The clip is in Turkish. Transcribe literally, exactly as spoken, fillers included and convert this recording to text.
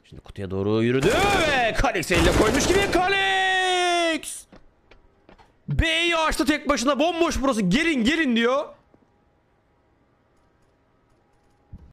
Şimdi kutuya doğru yürüdü ve Kalix elle koymuş gibi Kalix! B'yi açtı tek başına, bomboş burası, gelin gelin diyor.